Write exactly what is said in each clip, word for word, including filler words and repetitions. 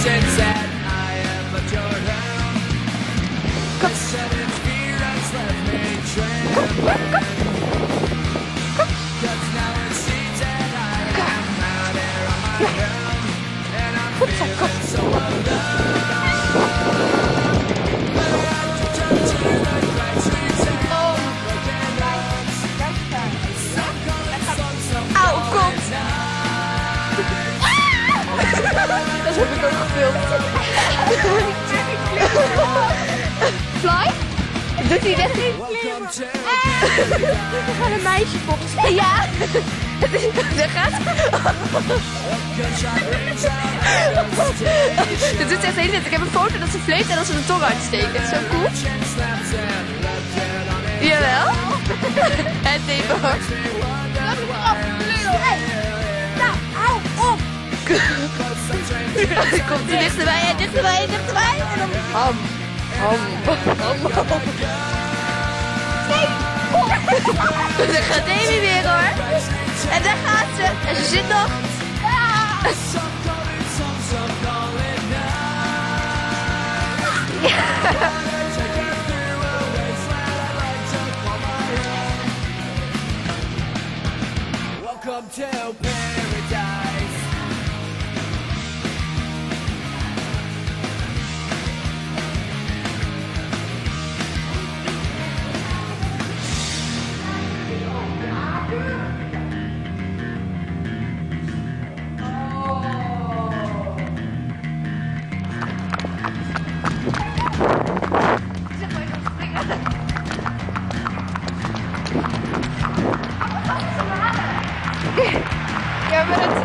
Dat heb ik ook gefilmd. Fly? Doet hij dat niet? Er gaat een meisje volgens mij. Ja. Daar gaat. Dit doet echt heel net. Ik heb een foto dat ze fleet en dat ze de tong uitsteken. Zo cool. Jawel. Het even. Laat me af, lul. Nou, hou op. Komt hij dichterbij en dichterbij en dichterbij. En dan ham. Ham. Ham. Ham. Nee. Oh. Daar gaat Davy weer hoor. En daar gaat ze. En ze zit nog. Ah. Welcome to paradise. Ja, maar het...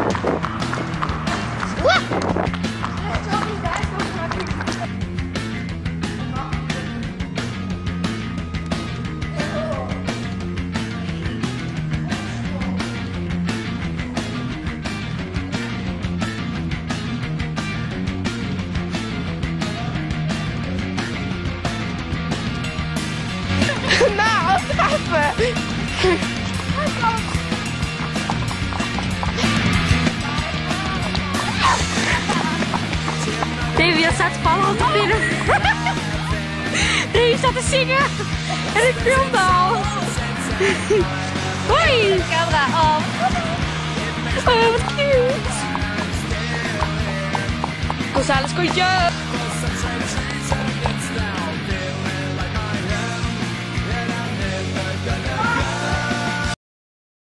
Nou, even! Davy staat vallen op de binnen. Davy staat te zingen. En ik filmde al. Hoi! Camera af. Oh, wat cute. Gonzales kontje.